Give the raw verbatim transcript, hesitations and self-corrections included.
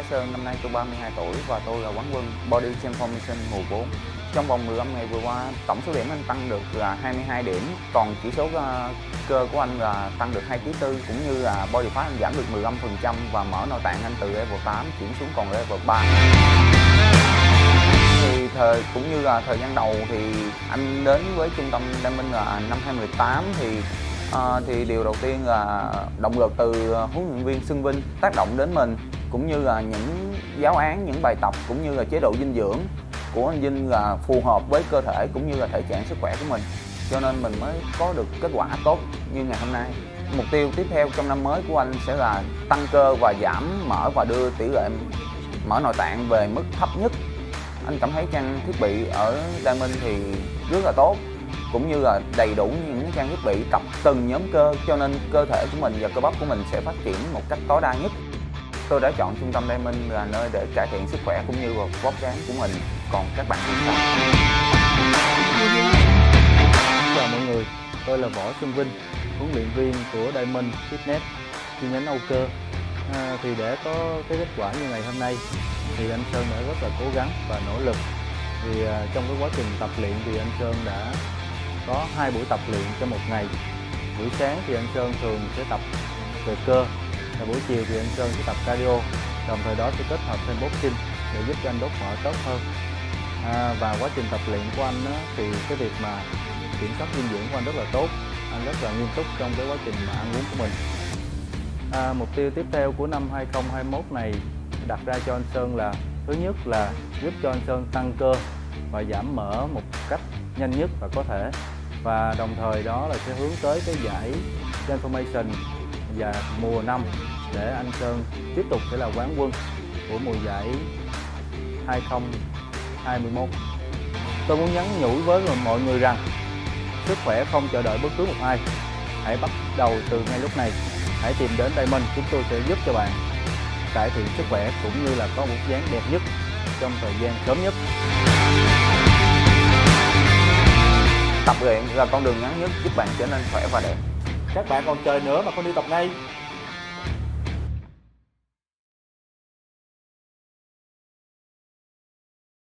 Sơn, năm nay tôi ba mươi hai tuổi và tôi là quán quân Body Transformation mùa bốn. Trong vòng mười lăm ngày vừa qua, tổng số điểm anh tăng được là hai mươi hai điểm, còn chỉ số uh, cơ của anh là tăng được hai ký tư, cũng như là body fat anh giảm được mười lăm phần trăm và mỡ nội tạng anh từ level tám chuyển xuống còn level ba. Thì thời cũng như là thời gian đầu thì anh đến với trung tâm Diamond là năm hai không một tám thì uh, thì điều đầu tiên là động lực từ huấn luyện viên Xuân Vinh tác động đến mình, cũng như là những giáo án, những bài tập cũng như là chế độ dinh dưỡng của anh Vinh là phù hợp với cơ thể cũng như là thể trạng sức khỏe của mình, cho nên mình mới có được kết quả tốt như ngày hôm nay. Mục tiêu tiếp theo trong năm mới của anh sẽ là tăng cơ và giảm mỡ và đưa tỷ lệ mỡ nội tạng về mức thấp nhất. Anh cảm thấy trang thiết bị ở Diamond thì rất là tốt, cũng như là đầy đủ những trang thiết bị tập từng nhóm cơ, cho nên cơ thể của mình và cơ bắp của mình sẽ phát triển một cách tối đa nhất. Tôi đã chọn trung tâm Diamond là nơi để cải thiện sức khỏe cũng như là vóc dáng của mình. Còn các bạn thì sao? Chào mọi người, tôi là Võ Xuân Vinh, huấn luyện viên của Diamond Fitness chi nhánh Âu Cơ. À, thì để có cái kết quả như ngày hôm nay thì anh Sơn đã rất là cố gắng và nỗ lực. Thì à, trong cái quá trình tập luyện thì anh Sơn đã có hai buổi tập luyện trong một ngày. Buổi sáng thì anh Sơn thường sẽ tập về cơ, và buổi chiều thì anh Sơn sẽ tập cardio, đồng thời đó sẽ kết hợp thêm boxing để giúp cho anh đốt mỡ tốt hơn. À, và quá trình tập luyện của anh á, thì cái việc mà kiểm soát dinh dưỡng của anh rất là tốt, anh rất là nghiêm túc trong cái quá trình mà ăn uống của mình. À, mục tiêu tiếp theo của năm hai không hai mốt này đặt ra cho anh Sơn là thứ nhất là giúp cho anh Sơn tăng cơ và giảm mỡ một cách nhanh nhất và có thể, và đồng thời đó là sẽ hướng tới cái giải Transformation và mùa năm để anh Sơn tiếp tục sẽ là quán quân của mùa giải hai không hai mốt. Tôi muốn nhắn nhủ với mọi người rằng sức khỏe không chờ đợi bất cứ một ai. Hãy bắt đầu từ ngay lúc này. Hãy tìm đến Diamond, chúng tôi sẽ giúp cho bạn cải thiện sức khỏe cũng như là có một dáng đẹp nhất trong thời gian sớm nhất. Tập luyện là con đường ngắn nhất giúp bạn trở nên khỏe và đẹp. Các bạn còn chờ nữa mà không đi tập ngay.